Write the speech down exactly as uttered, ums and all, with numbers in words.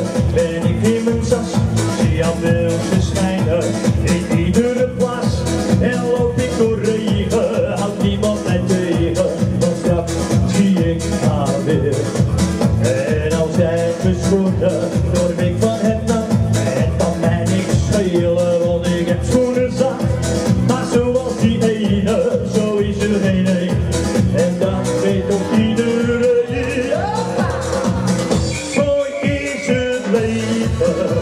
ben ik in mijn sas. Zie aan beeld verschijnen in iedere plaats. En loop ik door regen, houdt niemand mij tegen. Want straks zie ik haar weer. En als zij me schoenen, dorp ik van het nat. En kan mij niks schelen, want ik heb schoenen zat. Maar zoals die ene, zo is er geen een. En dat weet toch iedereen. Mooi is het leven.